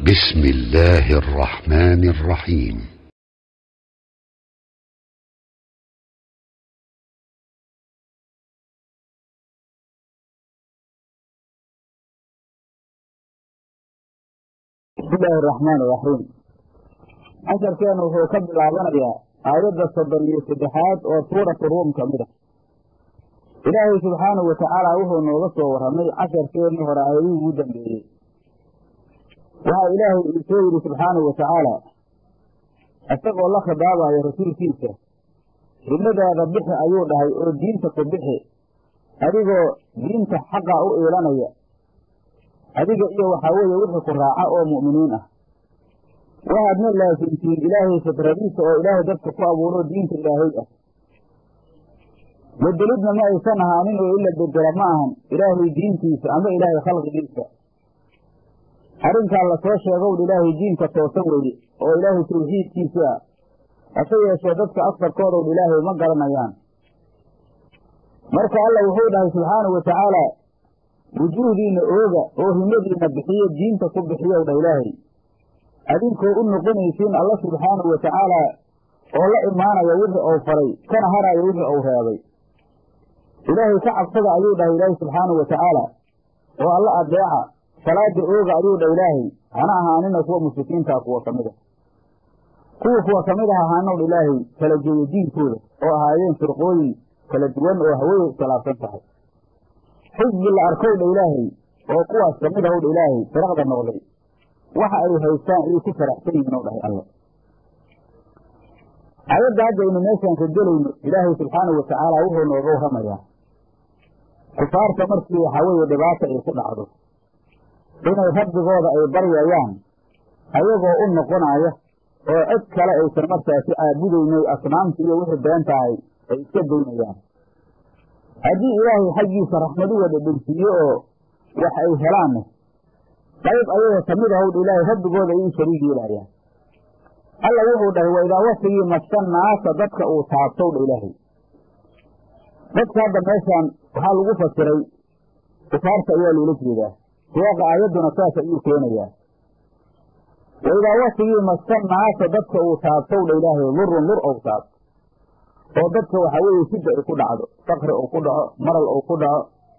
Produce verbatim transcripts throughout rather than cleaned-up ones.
بسم الله الرحمن الرحيم. بسم الله الرحمن الرحيم. عشر كانوا هو كبل عبانيا آيات الصدرية السدحات وصورة الروم كاملة. إلهي سبحانه وتعالى وهو نوغس ورمي عشر كانوا رأيه وجن به. وها إلهي السيد سبحانه وتعالى أستغى الله خبابا يا رسول كيسة لماذا ربح أيوضا أو دين تقبح أديكو دين تحقا أو إيرانيا أديكو إيه وحاوية وحق الراعاء ومؤمنين وهذا الله سنتين إلهي فتربيس أو إلهي دفت فأبولو دين إلهية بدلدنا ما يسانها عنه إلا بدل معهم إلهي دين كيسة أما إلهي خلق كيسة أرنك الله سوشي قول إلهي دين كتوصوري أو إلهي توحيد كيسة أشياء شهدتك أكثر كورو إلهي مقر ميان مركا الله وحوده سبحانه وتعالى وجودين أوغا وهمدين بحية دين تكون بحية إلهي أدينكو أنه قنيسين الله سبحانه وتعالى والله إمانا يوجه أو فري كان هرى يوجه أو هذي إلهي كعب صدع أيوده إلهي سبحانه وتعالى والله أدعى صلاة أوغا أيوده إلهي أنا أهانينا كوة مسلسين تاكوة كمده كوة كوة كمده أهانو إلهي كالجو دين كوله وأهايين فرقوي كالجوان وهوي ثلاثين صحيح حزب الأركود إلهي وقوة كمده إلهي فرقد النغلي waxa ay haystaan inuu ku faraxsan yahay Allah Allah ayada hadaynu meeshan ka galayno Ilaahay subhanahu wa ta'ala wuxuu nooga waramayaa kufaarta markii waxa weeye dhibaato ay ku dhacdo inay rabbigooda ay baryayaan ayagoo u noqonaya oo cid kale ay markaasi aabudeynay asnaamta iyo wixii beentahay ay iska doonayaan hadii Ilaahay xaqiisa raxmadu wada dhigsiyo oo wax ay helaan طيب أيها سميده إلهي ربكوذا إيه شريك إلهي الله يقول له وإذا وصي مسكن ناس ضدك أو تعطوا إلهي ضدك هذا مثلا وحال وقفة سري وفارس إياه لولك ذا وواقع يدنا ساسا إيه كينيا وإذا وصي مسكن ناس ضدك أو تعطوا إلهي لر لر أو تعط وضدك وحاوي يسجع يقول عدو فقر أو قدع مرل أو قدع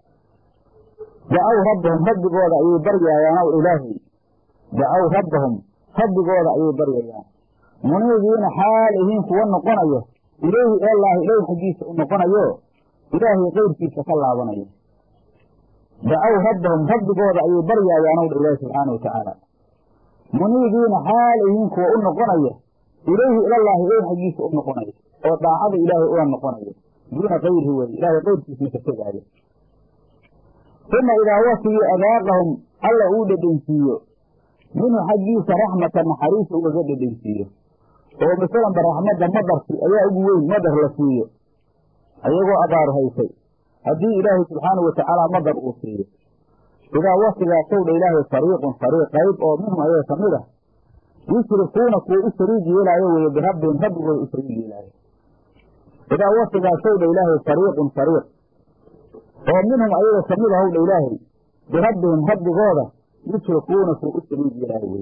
دعوا ربهم ربكوذا أي بريا يا نو إلهي دعوا ربهم ربكوذا أي بريا يا منيبين حالهم كون قنيه إليه الله إليه حديث أن قنيه إلهي غير في تسلى ونيه دعوا ربهم ربكوذا أي بريا يا نو إلهي سبحانه وتعالى منيبين حالهم كون قنيه إليه إلى الله إليه حديث أن قنيه وطاعة إلهي أن قنيه دون غيره إلهي غير في تسلى ثم إذا وصي أذاقهم الله أود بنسيه منه حديث رحمة محريس وغد بنسيه هو مثلا برحمة مدر في أي أبوين مدر لسيه أيهو أدار هيسي هدي إلهي سبحانه وتعالى مدر أوصيه إذا وصي قول إلهي طريق طريق قيب أو منهم أيه سميرة يشركونك وإسريج إلهي ويبربهم هدو وإسريج إلهي إذا وصي قول إلهي طريق طريق ومنهم أيضا سميره الإلهي بربهم هب غاضة يشركون في أسرين إلهي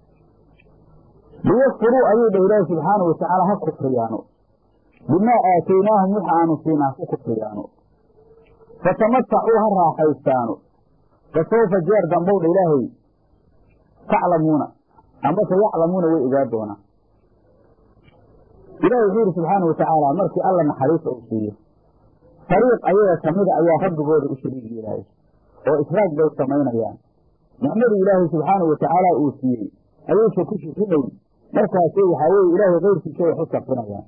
ليذكروا أيضا إلهي سبحانه وتعالى هكو فريانه بما آتيناهم يحعانوا فينا هكو فريانه فتمتعوا هرها حيثانه فسوف جار دنبول إلهي تعلمون أما سيعلمون وإجابون إلهي غير سبحانه وتعالى مركي الله محريس أوصيه طريق أيها سميد أيها رب غير أشريك إلهي وإسراك بيت سمعين أيها نعمل إلهي سبحانه وتعالى أوسيه أيها شكوش فيه مركا شيء حوي إلهي غير في شيء حسب فينا أيها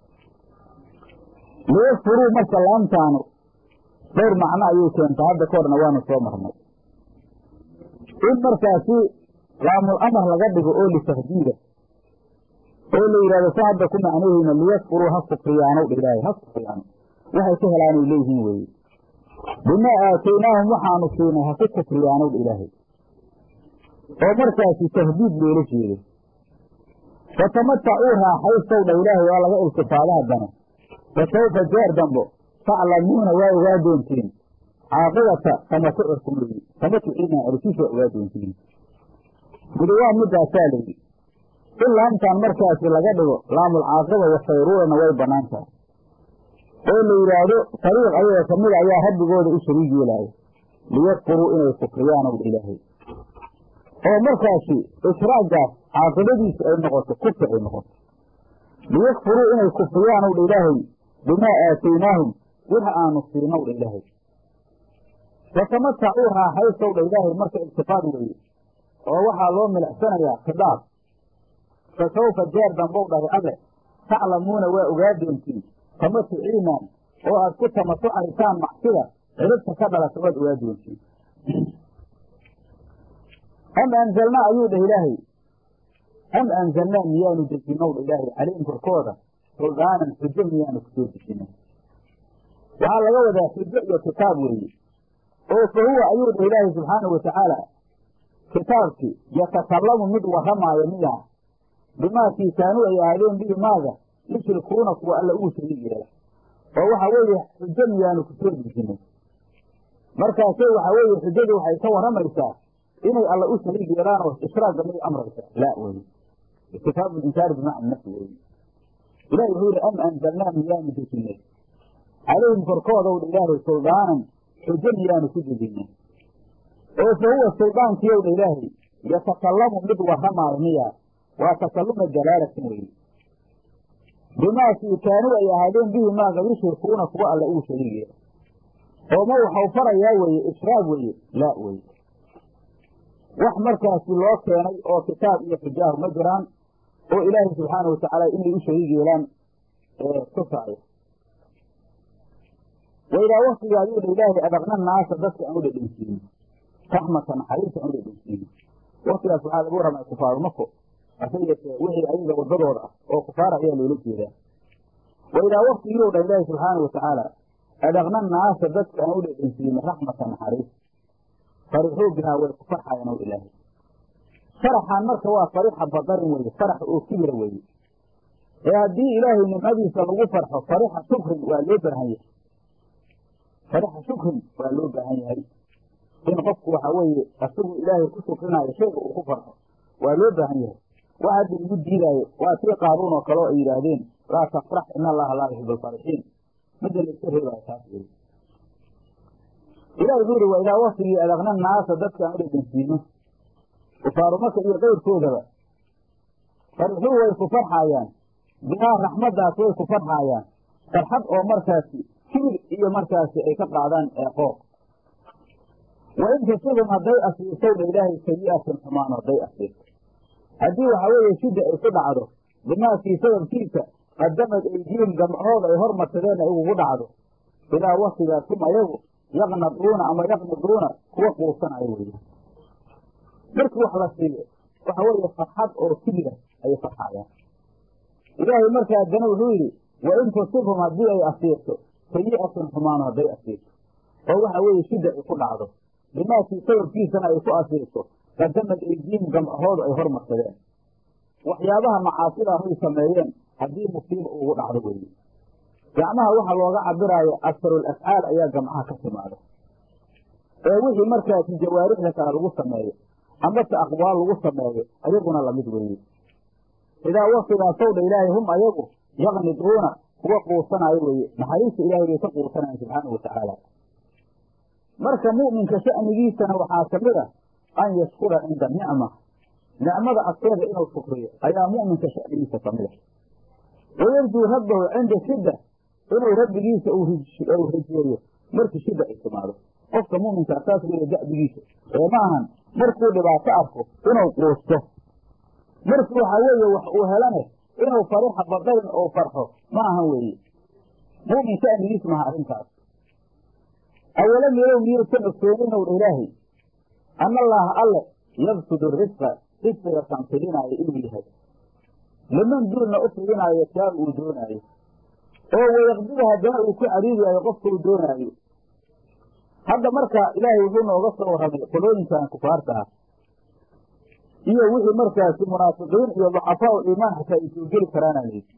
ليذكروا مركا الأمتانوا غير معنى أيها كنت هذا كورنا وانا صومرنا إن مركا شيء لام الأمر لقدك أولي تهديده أولي إلى صاحب كنا عنيه من ليذكروا هصف قيانو إلهي هصف قيانو waxay ka helaan leeyihiin way bima aataynaahum waxaanu siinay ha ku kufriyaan ilaahay oo markaas tahdiid leelo jeedo fatamatta'u raaxaystow ilaahay waa laga iltifaadaha dana fasawfa jaar dambo ta'lamuuna waa ogaa doontiin caaqibata kama ku irkumay kama ku ina arkiisa ogaa doontiin midwaa midaasaa layidhi in laamtaan markaasi laga dhigo laamulcaaqiba wasayruurana way bannaan tahay oo la yidhaahdo fariiq ayaga ka mida ayaa rabbigooda u shariig yeelaayo liyakfuruu inay kufriyaanow ilaahay oo markaasi ishraagaas caaqibadiisu ay noqoto kufri ay noqoto liyakfuruu inay kufriyaanow dha ilaahay bimaa aataynaahum waxa aanu siinow dha ilaahay watamatacuu raaxaysow dha ilaahay marka iltifaad weeye oo waxaa loo milicsanayaa khidaab fa sawfa jeer dambow dhahay alle taclamuuna waa ogaa doontiin tamatuciinaan oo aad ku tamatucaysaan macsida ciribta ka dhalata waad ogaa doontiin am anzalnaa ayuu dhah ilaahay am anzalnaa miyaanu dejinow dha ilaahay calayhim korkooda suldaanan xujo miyaanu kusoo dejinay waxaa laga wadaa xujo iyo kitaab weeye oo fa huwa ayuu dhah ilaahay subxaanau watacaala kitaabkii yatakallamu mid warramaaya miyaa bimaakii kaanuu ay ahaadeen bihi maaga yushrikuuna kuwa alla ugu shariig yeela oo waxa weeye xujo miyaanu kusoo dejinay markaasay waxa weeye xujadu waxay ka warramaysaa inay alla u shariig yeelaan oo ishraagga may amraysa laa weye istifhaamu linkaari bimacna nafsi weye ilahi wuxuu yihi am anzalnaa miyaanu dejinay calayhim korkoodaw dha ilaahay suldaanan xujo miyaanu ku dejinay oo fa huwa suldaankiyow dha ilaahay yatakallamu mid warramaayo miyaa waa takalluma dalaalatin weye bimaakii kaanuu ay ahaadeen bihi maaga yushrikuuna kuwa alla ugu shariig yeela oo ma waxau farayaa weeye ishraag weeye laa weye wax markaasi loo keenay oo kitaab iyo xujaahu ma jiraan oo ilaahay subxaanau watacaala inay u shariig yeelaan tusaaya waidaa waktiga ayuu dha ilaahay adaqna naasa dadka aan u dhedhensiino raxmata naxariista aan u dhedhensiino waktigaas waxaa lagu warramay kufaaru mako hase yeeshee wixii ayaga wadadooda ah oo kufaara ayaa loola jeedaa waidaa waktigiiu dha ilaahay subxaanau watacaala adaqna naasa dadka aan u dhedhensiino raxmata naxariis farixuu bihaa way ku farxayan ow ilaahay faraxaan marka waa farixa badarin weye farax oo kibira weye ee haddii ilaahay nimcadiisa lagu farxo farixa shukrin waa loo baahan yahay farixa shukrin waa loo baahan yahay in qofku waxa weeye asigu ilaahay ku shukrinaayo shayga uu ku farxo waa loo baahan yahay wax hadda lagu diidaayo waa tii qaaruun oo kale oo ay yidhaahdeen laa tafrax in allaha laa yuxibu alfarixiin midda la iska reebaayo taas weye ilahi wuxuu yihi waa idaa waktigii adaqna naasa dadka aan u dhedhensiino kufaaru maka iyo kayrkoodaba farixuu way ku farxaayaan bihaa raxmaddaas way ku farxaayaan farxad oo markaasi kibir iyo markaasi ay ka qaadaan eeqooq wa in tusibum hadday asiibtowna ilaahay sayi'atin xumaan hadday asiibto haddii waxa weeye shidda ay ku dhacdo bimaakii sababkiisa qadamad aydiihim gamcahooda ay hormarsadeen ay ugu dhacdo ilaa waktigaas hum ayagu yaqnaduuna ama yaqniduuna kuwa quusanayo weye markii wax la siiyo waxa weeye farxad oo kibira ayay farxaayaan ilaahay markaa haddana wuxuu yidhi wa in tusibhum haddii ay asiirto sayi'atun xumaano hadday asiirto oo waxa weeye shidda ay ku dhacdo bimaakii sababkiisana ay ku asiirto qadamad aydiihim gamcahooda ay hormarsadeen waxyaabaha macaasida ay sameeyeen haddii musiiba ugu dhacdo weye gacmaha waxa looga cabiraayo asfarul afcaal ayaa gamcaha ka timaada ee wixii markaasi jawaarixda kale lagu sameeyo amase aqwaal lagu sameeyo ayaguna lamid weeye idaa waktigaasow dha ilaahay hum ayagu yaqniduuna kuwa quusanaayo weeye naxariista ilaahay bay ka quusanayan subxaanau watacaala marka mu'minka sha'nigiisana waxaa ka mid a an yashkura cinda nicma nicmada agteeda inuu shukriyo ayaa mu'minka sha'nigiisa ka mid a wayarjuu rabbahu cinda shidda inuu rabbigiisa uu rajeeyo markii shidda ay timaado qofka mu'minka saas weeye da'bigiisa ee ma ahan markuu dhibaato arko inuu quusto markii waxaa weeye wax uu helane inuu farixa badarin oo farxo ma ahan weeye mu'min sha'nigiis maha arrintaas awalam yarow miyaysan ogsooninw dha ilaahay ana allaaha alle yabsudu risqa risqiga kan fidinaayo inuu yahay liman duulna u fidinaayo kaa uu doonaayo oo wayaqdidu haddana uu ku cariiriyaayo qofka uu doonaayo hadda marka ilaahay wuxuu nooga soo warramay qolooyinkan kufaarta ah iyo wixii markaasi munaafiqiin iyo ducafaa u iimaan xataa ay soo geli karaana layidhi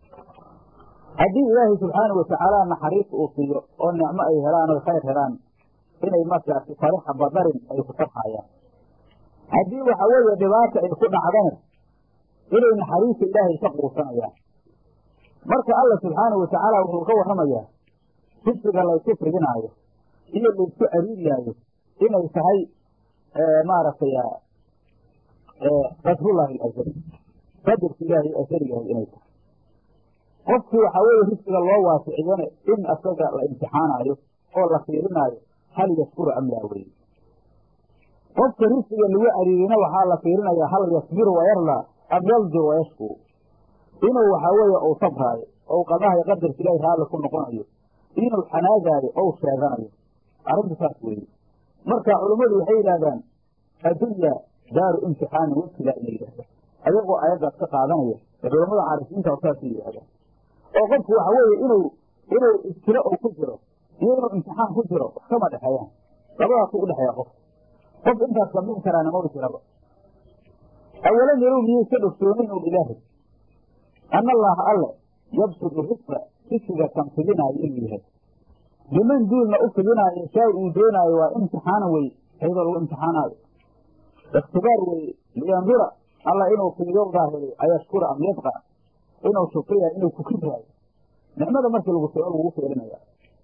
haddii ilaahay subxaanau watacaala naxariis uu siiyo oo nicmo ay helaan oy khayr helaan inay markaasi farixa badarin ay ku farxaayaan haddii waxa weeye dhibaata ay ku dhacdana inay naxariista ilaahay ka quusanayaan. marka alla subxaanahu watacaala wuxuu ka warramayaa risqiga laysku fidinaayo iyo laysku cariiriyaayo inay tahay maaragtay qadrullaahi alazali, qadarka ilaahay asaligahay inay tahay. qofkii waxaa weeye risqiga loo waasiciyana in asaga la imtixaanaayo oo la fiirinaayo hal yaskuru am laa weye. qofka risqiga lagu cariirina waxaa la fiirinayaa hal yasbiru wayarlaa am yaldur wayashkuru, inuu waxaa weeye uu sabraayo ou qadahayo qadarka ilaahay raalli ku noqonayo, inuu xanaagaayo ou sheeganayo. arrinta saas weeye. marka culummadu waxay yidhahdaan addunya daaru imtixaanin wabtilaa inay yidhahdaan ayagoo aayaddaas ka qaadanaya culammada caarifiinta saasay yidhahdaan. oo qofku waxa weeye inuu inuu ibtilo ou ku jiro iyo inuu imtixaan ku jiro wax kama dhexeeyaan, labadaasuu udhexeeya qof qof intaas samayn karaana ma jiraba. awalan yarow miyay ka dhogsoonay ul ilaahay ana allaaha alle yabsudu risqa risqiga kan fidinaayo inuu yahay biman duulna u fidinaayo shaa uu doonaayo waa imtixaanan weye, ayadoo lagu imtixaanaayo ikhtibaar weye. liyandura alla inuu fiidow daahiriyo ayashkura am yadqa, inuu shukriya inuu ku kibraayo nicmada markii lagu soo lagu fiirinaya.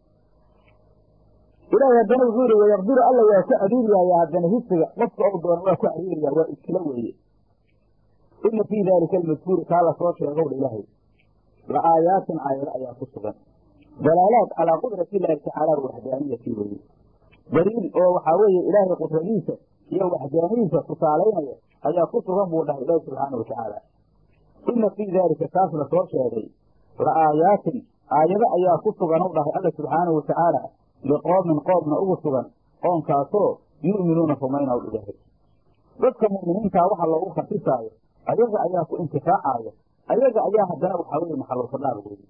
ilaahay haddana wuxuu yihi wayaqdiru alla waa ku cariiriyaaya haddana risqiga qofka ou doono waa ku cariiriya, waa iskila weeye. ina fii daalika almadkuuri kaa la soo sheegow dha ilaahay la aayaatin aayado ayaa ku sugan, dalaalaad calaa qudrati illaahi tacaala waxdaaniyati weye, daliil oo waxaa weeye ilaahay qudradiisa iyo waxdaaniyadiisa tusaalaynaya ayaa ku sugan buu dhahay ilaahi subxaana watacaala. ina fii daalika kaas la soo sheegay la aayaatin aayado ayaa ku sugan u dhahay alla subxaanahu watacaala liqoomin qoomna ugu sugan qoonkaasoo yu'minuuna rumayna u ilaahay. dadka mu'miniintaa waxa loogu khasisaayo ayaga ayaa ku intifaacaaya, ayaga ayaa haddana waxaa weye maxalulfadhaar weeye.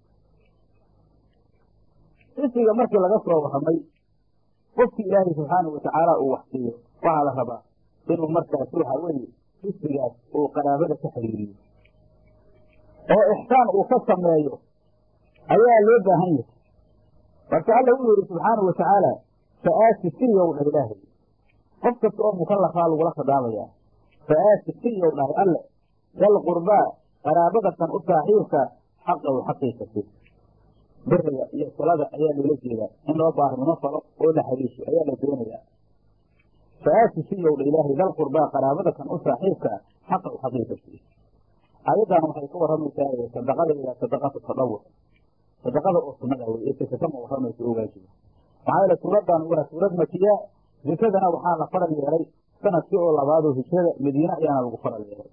risqiga markii laga soo warramay qofkii ilaahay subxaanahu watacaala uu wax siiyo waxaa la rabaa inuu markaasi waxaa weeye risqigaas uu qaraabada ka xiriiriyo oo ixsaan uu ka sameeyo ayaa loo baahan yahay. marka alla uu yihi subxaanahu watacaala fa'aati siyow dhah ilaahay, qof kasta oo mukallafaa lagula khidaabayaa. fa'aati siyow dhahay alle dal qurbaa qaraabada kan u saaxiibka xaqahu xaqiisa si biriga iyo salada ayaa loola jeedaa in loo baarnimo falo oo la xariisho ayaa la doonayaa. fa'aati siyow dha ilaahay dal qurbaa qaraabada kan u saaxiibka xaqahu xaqiisa si. aayaddan waxay ka warramaysaa sadaqada ilaa sadaqatu tadawur, sadaqada oo sunnada wey ee saka kama warramaysa oo waajiba. maxaa yeele suuraddan waa suurad makiya, zakadana waxaa la faral yeelay sanadkii oo labaad oo hijrada madiine ayaana lagu faral yeelay.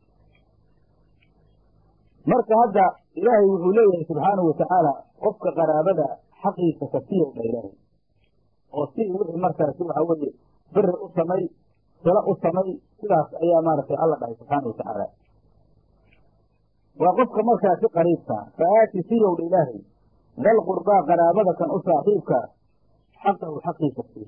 marka hadda ilaahay wuxuu leeyahay subxaanahu watacaala qofka qaraabada xaqiisa ka siiyow dha ilaahay, oo si wixii markaasi waxa weeye biri u samay sila u samay, sidaas ayaa maaragtay alla dhahay subxaanahu watacaala. waa qofka markaasi qariibka fa'aati siyow dha ilaahay dal qurbaa qaraabada kan u saaxiibka xaqahu xaqiisa sii.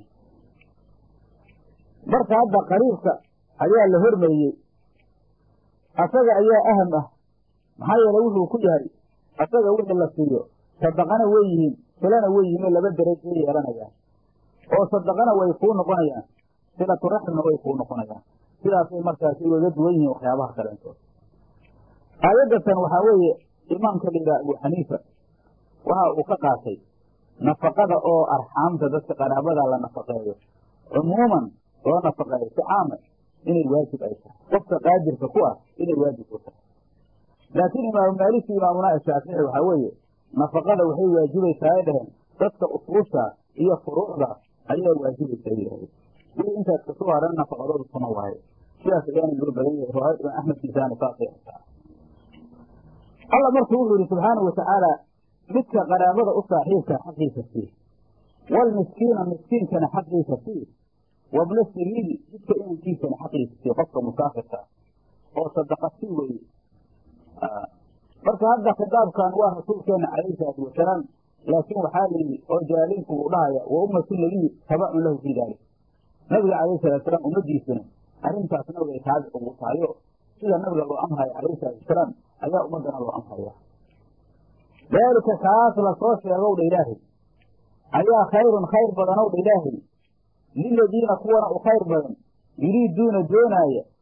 marka hadda qariibka ayaa la hormariyey, asaga ayaa aham ah. maxaa yeele wuxuu ku yahay asaga wixii la siiyo sadaqana way yihiin silana way yihiin oo laba darajay yeelanayaan, oo sadaqana way kuu noqonayaan silatu raxmna way kuu noqonayaan. sidaasay markaasi ugaga duwan yihiin waxyaabaha kaleentood. aayaddatan waxaa weeye imaamka la yidhaha abu xaniifa waxa uu ka qaatay nafaqada oo arxaamta dadka qaraabada la nafaqeeyo cumuuman loo nafaqeeyo si caama inay waajib ay tahay, qofka qaadirka ku ah inay waajib u tahay. laakiin imaamu maaliki imaamuna shaafici waxaa weeye nafaqada waxay waajibaysaa ay dhaheen dadka usuusha iyo furuucda ayaa waajibaysa ay yidhahdeen. wixii intaas kasoo haran nafaqadooda suna waaye, sidaas ayaana loo badan yahay. riwaayad imaam axmed kiisaani saasay artaa. alla markuu wuxuu yihi subxaanahu watacaala midka qaraabada u saaxiibka xaqiisa sii, walmiskiina miskiinkana xaqiisa sii, wabna sabiili jidka inankiisana xaqiisa sii, qofka musaafirka oo sadaqa sii weye. marka hadda khitaabkan waa rasuulkeena calayhi salaatu wasalaam, laakiin waxaa layidhi oo jaalinku uu dhahaya wa ummatu nabiyi tabacun lahu fii daalik, nabiga calayhi salatu wasalaam ummadiisuna arrintaas nabiga ay taabic ugu tahayo sida nabiga loo amhayo calayhi salaatu wasalaam ayaa ummadana loo amhaya. daalika kaas la soo sheegow dha ilaahay ayaa khayrun khayr badanow dha ilaahay liladiina kuwana u khayr badan yuriiduuna doonaaya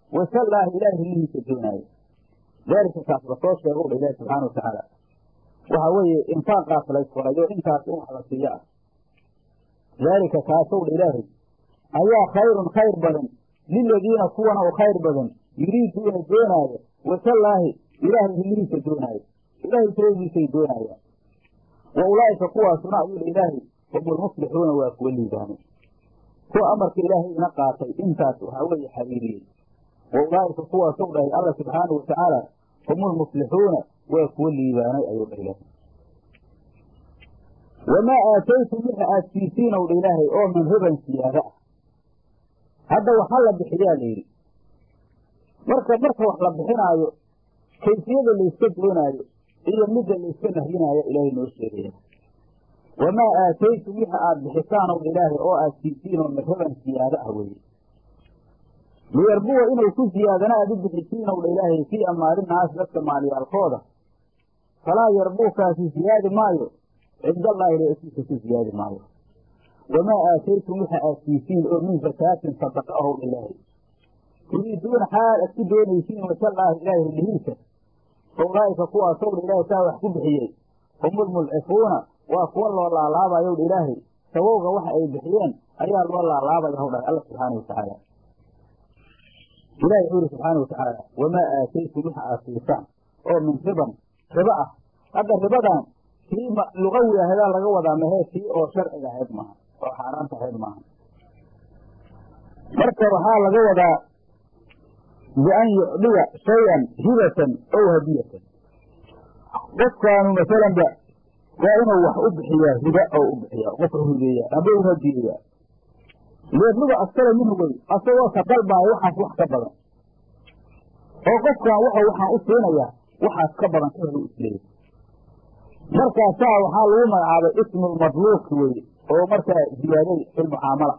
wasallaahi ilaahay rilihiisa doonaayo daalika kaas lasoo sheego dha ilaahi subxaana watacaala waxaa weeye infaaqaas laysfurayo intaas in wax la siiyo ah daalika kaasow dha ilaahay ayaa khayrun khayr badan liladiina kuwana u khayr badan yuriiduuna doonaayo wasallaahi ilaahay rilihiisa doonaayo ilaahay sababiisay doonayaan wa ulaa'ika kuwaasuna ayuu dha ilaahay hum ulmuslixuuna waa kuwa liibaanay kuwa amarka ilaahay ina qaatay intaas waxaa weeye xariiriyey wa ulaa'ika kuwaasow dhahay alla subxaanahu watacaala hum ulmuslixuuna waa kuwa liibaanay ayuu dha ilaahay wamaa aataytum wixii aad siisiinow dha ilaahay oo min riban siyaada ah hadda waxaa la bixiyaa layidhi marka marka wax la bixinaayo kayfiyada layska doonaayo iyo midda layska nahyinaayo ilaahay noo sheegaya wamaa aataytum wixi aad bixisaanow dha ilaahay oo aad siisiinoo min riban siyaada ah weeye liyarbuwa inay ku siyaadana aad u bixisiinow dha ilaahay fii amaalinaas dadka maalyaalkooda falaa yarbuukaasi siyaadi maayo cindallaahi la agtiisa ku siyaadi maayo wamaa aataytum wixi aad siisiin oo min zakaatin sadaqa ahow dha ilaahay turiiduuna xaal aad ku doonaysiin wasallaahi ilaahay rilihiisa fa ulaa'ika kuwaasow dha ilaahay saa wax ku bixiyey hum ulmulcifuuna waa kuwa loo laalaabayow dha ilaahay sabowga waxa ay bixiyeen ayaa loo laalaabaya haw dhahay alla subxaana watacaala ilahi wuxuu yidhi subxaana watacaala wamaa aataytum waxa aad siisaan oo min riban ribo ah hadda ribadan kii lugawi ahadaa laga wadaa mahee kii oo sharciga ahayd maaha oo xaaraanta ahayd maaha marka waxaa laga wadaa bian yucdiya shayan hibatan ow hadiyatan qofkaanu masalanba waa inuu wax u bixiyaa hiba oo u bixiyaa qof u hibeeya aba u hadiyeyaa leedluga askara minhu wey asagoo ka dalbaayo waxaas wax ka badan oo qofkan wuxuu waxaan u siinayaa waxaas ka badan ka helu isleeya markaasaa waxaa lagu magacaabay ismulmadluuqi weye oo markaa ziyaaday filmucaamala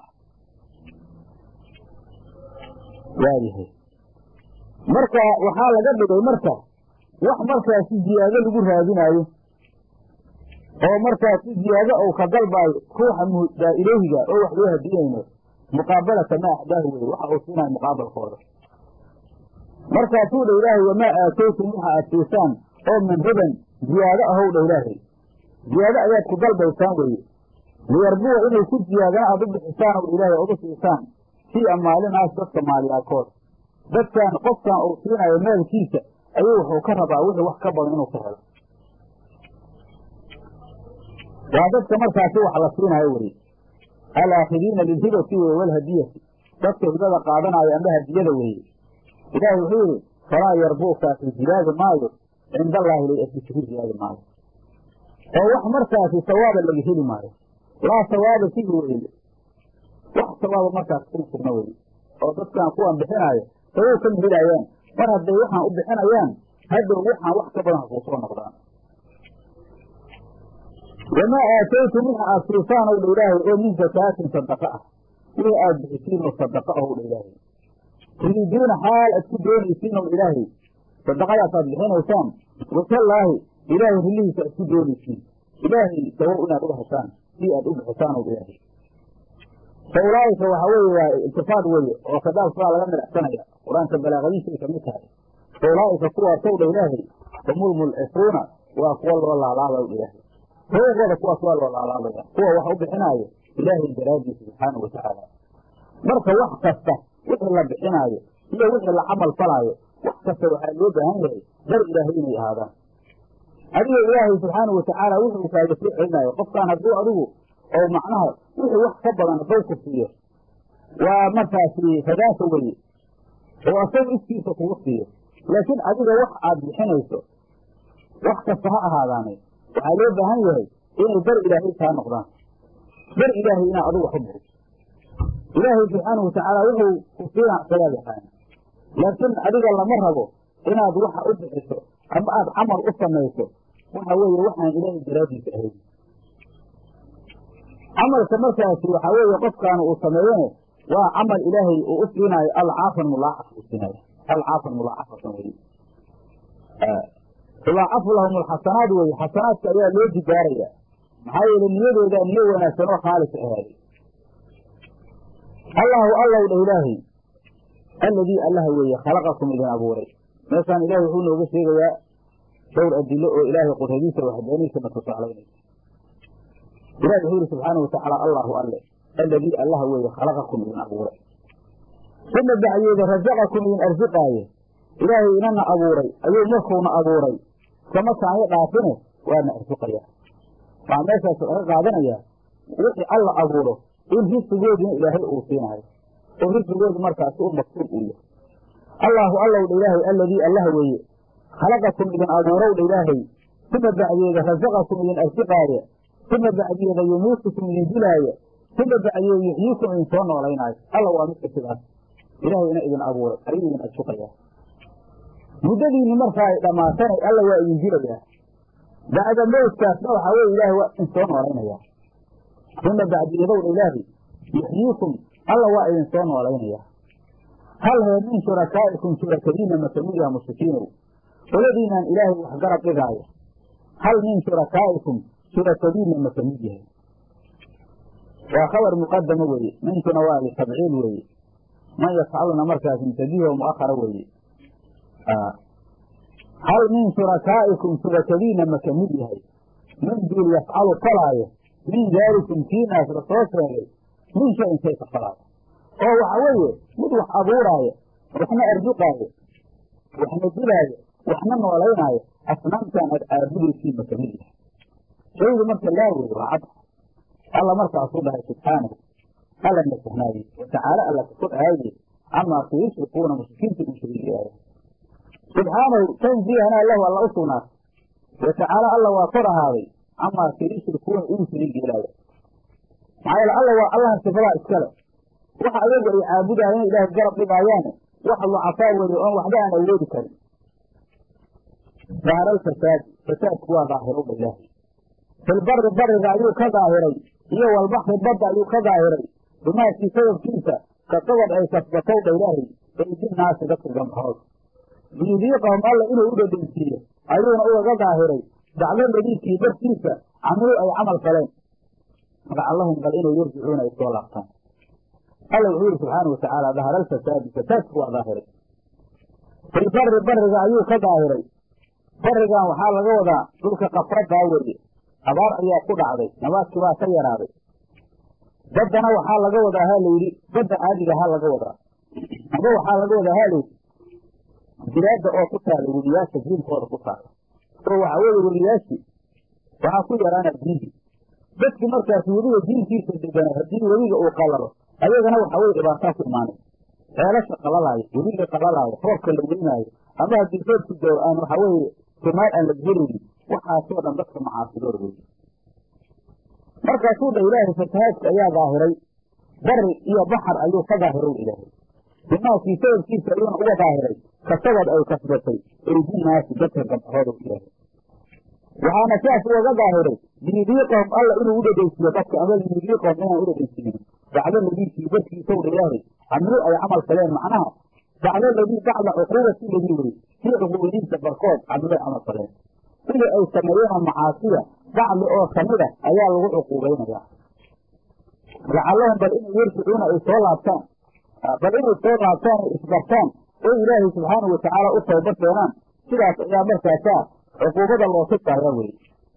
waayahay marka waxaa laga dhigay marka wax markaasi ziyaado lagu raadinaayo oo markaasi ziyaado ou ka dalbaayo ruuxa muhdaa ilaahiga oo wax loo hadiyayno muqaabalata maa axdaahu weye waxa uu siinayo muqaabalkooda markaasuu dha ilaahay wamaa aataytum waxa aad siisaan oo min riban ziyaado ahow dha ilaahay ziyaado ayaad ku dalbaysaan weeye liyarbuwa inay ku ziyaadana aad u bixisaan ow ilaahay oga siisaan fii amaalinaas dadka maalyaalkooda dadkan qofkan uu siinayo maalkiisa ayuu wuxuu ka rabaa wixii wax ka badan inuu ka helo waa dadka markaasi wax la siinayo weye alaakidiina lilhibati weye walhadiyati dadka hibada qaadanaayo amba hadiyada weeye ilaahay wuxuu yidhi falaa yarbuukaasi ziyaadi maayo cindallaahi lay agtiisa ku ziyaadi maayo oo wax markaasi sawaaba laga heli maayo laa sawaaba fihi weye wax sawaaba markaas kuma sugna weye oo dadkan kuwan bixinaayo sawow kama helaayaan mar hadday waxaan u bixinayaan haddow waxaan wax ka badan hakuu soo noqdaan wamaa aataytum waxa aad siisaan ow dha ilaahay oo min zakaatin sadaqa ah wixii aad bixisiin oo sadaqa ahow dha ilaahay turiiduuna xaal aad ku doonaysiin ow ilaahay sadaqadaas aad bixinaysaan wasallaahi ilaahay rilihiisa aad ku doonaysiin ilaahay sawow inaad uga heshaan si aad u bixisaan ow ilaahay fa ulaa'ika waxaa weeye waa iltifaad weye oo kadaafkaa laga midhacsanaya qur-aanka balaaqadiisay ka mid tahay fa ulaa'ika kuwaasow dha ilaahay humulmulcifuuna waa kuwa loo laalaabayo ilaahay sababkooda kuwaas waa loo laalaabaya kuwa wax u bixinaayo ilaahay daraaddiisa subxaanahu watacaala marka wax kasta wixii la bixinaayo iyo wixii la camal falaayo wax kasta waxaa loo baahan yahay dar ilaahay inay ahaadaan adiga ilaahay subxaanahu watacaala wuxuu kaaga soo celinaayo qofkaan hadduu adigu oo macnaha wixii wax ka badan hadduu ku siiyo waa markaasi hadaasa weye oo asaga iskiisa kugu siiyo laakiin adiga wax aad bixinayso wax kasta ha ahaadaane waxaa loo baahan yahay inay dar ilaahay kaa noqdaan dar ilaahay inaa adigu wax u bixiso ilaahay subxaanahu watacaala wuxuu ku siina isagaa yaqaana laakiin adiga lama rabo inaad waxa u bixiso ama aad camal u samayso waxa weeye waxaan ilaahay daraaddiisa ahayn camalka markaasi waxaa weeye qofkaanu uu sameeyene waa camal ilaahay uu u siinaayo alcaafan mulaacaf u siinaayo alcaafan mulaacafatan weye tulaacafu lahum alxasanaad weye xasanaadka ayaa loo jibaaraya maxaa yeele niyadooda niyo wanaagsan oo khaalis ahaaday allahu allow dha ilaahay alladii allaha weeye khalaqakum idin abuuray meeshaan ilaahay wuxuu nooga sheegayaa dhowr adilo oo ilaahay qudradiisa waxdaaniisa na tusaaalaynaysa ilahi wuxuu yidhi subxaanahu watacaala allahu alle alladii allaha weeye khalaqakum idin abuuray uma bacyeeda rasaqakum idin arsiqaaye ilaahay inana abuuray ayuu markuuna abuuray kama saanyo dhaafine waana arsuqayaa waxaa meeshaas laga qaadanayaa wixii alla abuuro in risqigoodina ilaahay uu siinayo oo risqigoodu markaasi u maqsuud uu yahay allaahu allowdha ilaahay alladii allaha weeye khalaqakum idin abuurowdha ilaahay uma bacdeeda rasaqakum idin arsiqaaya uma bacdeeda yumuutukum idin dilaaya uma bacdeeda yuxyiikum idin soo noolaynaayo alla waa midka sidaas ilaahayna idin abuuray ayuu idin arsuqayaa muddadiinni markaa ay dhammaatana alla waa idin dilayaa bacda mowdkaasna waxaa weye ilaahay waa idin soo noolaynayaa uma bacdiyadowdha ilaahay yuxyiikum alla waa idin soo noolaynayaa hal hee min shurakaa'ikum shurakadiina makamid yaha mushrikiinow qoladiinaan ilaahay wax garab dhigaayo hal min shurakaa'ikum shurakadiina makamid yahay waa khabar muqadama weeye minkuna waa litabciil weeye man yafcaluna markaas mubtadihi oo mu'akhara weeye hal min shurakaa'ikum shurakadiina makamid yahay min duul yafcalu falaayo min daalikum kiinaas la soo sheegay min shayin shay ka falaayo oo waxa weeye mid wax abuuraayo waxna arsuqaayo waxna dilaayo waxna noolaynaayo asnaamtaan aad caabudaysiin makamid yahay shaygu marka laa wey waa cad alla markaasuu dhahay subxaanahu alla nasahnaayey watacaala alla ka kor aaye camaa ku yushrikuuna mushrikiinta uu shariigaayo subxaanahu tanziihana lahu alla u sugnaatay watacaala alla waa kor ahaaday camaa ka yushrikuuna uu shariigeelaayo maxaa yeele alla waa allaha sifadaa iskale waxa ayagu ay caabudaayeen ilaahay garab dhigaayaane wax lucafaa weye oon waxba aan awoodi karin dahara alfasaadi fasaadku waa daahirowdha ilaahay filbari bariga ayuu ka daahiray iyo walbaxri badda ayuu ka daahiray bimaakii sababkiisa kasabad ay kasbatowdha ilaahay eydinaasi dadka gambahood liyudiiqahum alla inuu u dhadhansiiyo ayuuna ugaga daahiray bacdo nadiidkii darkiisa camiluu ay camal faleen lacallahum bal inay yarjicuuna ay soo laabtaan alla wuxuu yidhi subxaanau watacaala dahara alfasaadi fasaadku waa daahiray filbari bariga ayuu ka daahiray barigan waxaa laga wadaa dhulka kafradaa weye abaar ayaa ku dhacday nabaadkii baa ka yaraaday baddana waxaa laga wadaa ha layidhi badda caadiga ha laga wadaa aba waxaa laga wadaa ha layidhi bilaadda oo ku taala weliyaasha diinkooda ku taala oo waxaa weeye weliyaashi waxaa ku yaraana diinti dadki markaas weliga diinkiisa degana haddii weliga uu qalalo ayagana waxaa weye dhibaataa ku imaanay ceelasha qalalaayo weliga qalalaayo roobka la weynaayo ama haddii roobku doo aan waxaa weeye timaad aan la helaynin waxaasoo dhan dadka macaasidoor wey markaasuu dha ilaahay fatahaadka ayaa daahiray bari iyo baxar ayuu ka daahirow ilaahay bimaakii sababkiisa ayuuna uga daahiray kasabad ay kasbatay eydinaasi dadka gabahoodow ilaahay waxaana sidaas ugaga daahiray liyudiiqahum alla inuu u dhadhaysiiyo dadka ama liyudiiqahum inaan u dhadhaysiino bacdo nadiidkii dadkiisowdha ilaahay camiluu ay camal faleen macnaha bacdo ladii bacda cuquubati ladii wey sii cuquubadiisa barkood camiluu ay camal faleen sidii ay sameeyeen macaasiya bacdi oo kamida ayaa lagu cuquubaynayaa lacallahum bal inay yarjicuuna ay soo laabtaan bal inay soo laabtaan ay isbartaan oo ilaahay subxaanau watacaala u tawba keenaan sidaas ayaa markaasaa cuquubada loo tusaayaa weye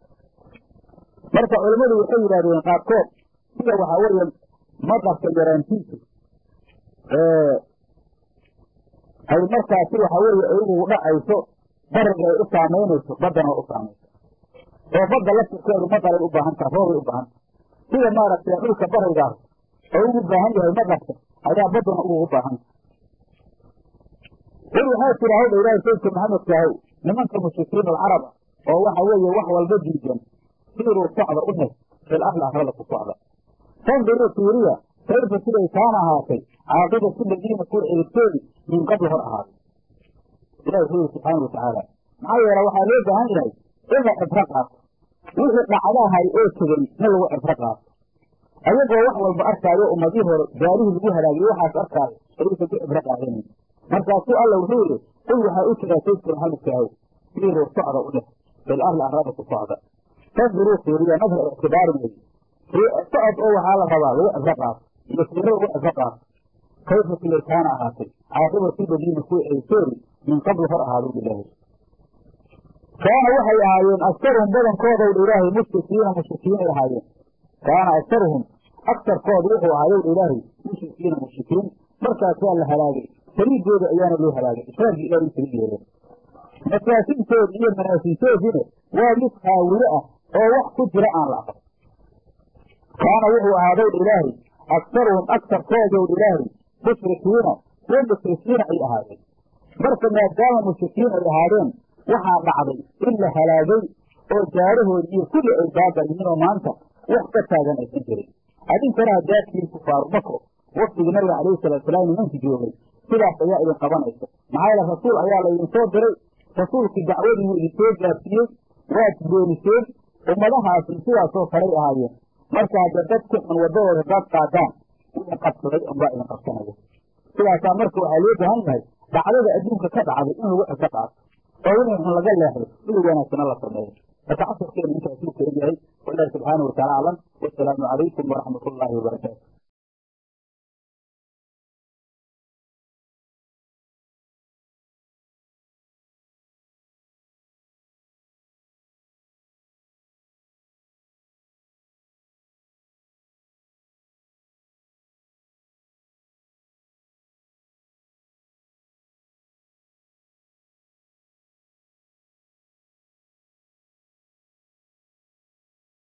marka culimmadu waxay yidhahdeen qaarkood sida waxaa weeye maqarka yaraantiisu ay markaasi waxaa weeye iyagu dhacayso bariga ay u saamaynayso baddana oo u saamayso oo badda laftirkeedu maqaray u baahan taha roobay u baahan taha sida maaragtay dhulka barigaas oo ugu baahan yahay maqarka ayaa baddana ugu baahan taha war waxaa jira hawdha ilaahay saydka maxamedkaahow nimanka mushrikiin alcaraba oo waxa weeye wax walba diidan siiruu socda u hes fil arli arlada ku socda fanduruu fiiriya kayfa siday kaana ahaatay caaqibatu ladiina kuwa ciribtoodi min qabli hor ahaaday ilahi wuxuu yihi subxaana watacaala maxaa yeele waxaa loo baahan yahay in la cibro qaato wixii dhacdahay oo tegey in lagu cibro qaato ayagoo wax walba arkaayo ummadii hore gaalihii lagu halaagiyey waxaas arkaayo ayuusan ku cibro qaadanayn markaasuu alla wuxuu yidhi qul waxaa u jiraa saydka maxamedkaahow siiruu socda u dheh fil arli arlada ku socda fanduruu fiiriya nadra ictibaarin wey socod oo waxaa la rabaa lagu cibro qaato iyo fiiro lagu cibro qaato كيف كل كان أهاتي عاقبة الذين سوء سوري من قبل فرأها بالله كان وحي أهايين أكثرهم بدن كوضوا الإلهي مشركين مشركين أهايين كان أكثرهم أكثر كوض روحوا أهايين الإلهي مشركين مشركين مركا كان لهلاقي فريد جود أيانا له هلاقي إشراج إلهي فريد جود مساسين سود إيه مناسي سود هنا ومسها ورقة أو وقت جراء العقل كان وحوا أهايين الإلهي أكثرهم أكثر كوضوا الإلهي مشركين ومشركين أي أهايين مركا ما دام مشركين أهايين waxaa dhacday in la halaagay oo jaarahood iyo kulli ay baaba'yihiinoo maanta wax ka taagan aysan jirin adinkana hadaadkii kufaaru mako waqtigii nabiga calayhi salatu salaam nimankii joogay sidaas ayaa idin qabanaysa maxaa yeele rasuul ayaa laydin soo diray rasuulkii dacwadii wuu idin soo gaarsiiyey waad beeniseen ummadahaasi sidaasoo kalay ahaayeen marka hadda dad ku xun waddadooda hadaad qaadaan wixii qabsaday unbaa idin qabsanaya sidaasaa marka waxaa loo bahan yahay dhacdada adduunka ka dhacday in lagu xisa qaato oo in xun laga leexdo sidii wanaagsan la sameeyo marka casharkeena intaas uu ka yahay wallahi subhanahu wa ta'ala alam wa salaamu alaykum wa rahmatullahi wa barakatuh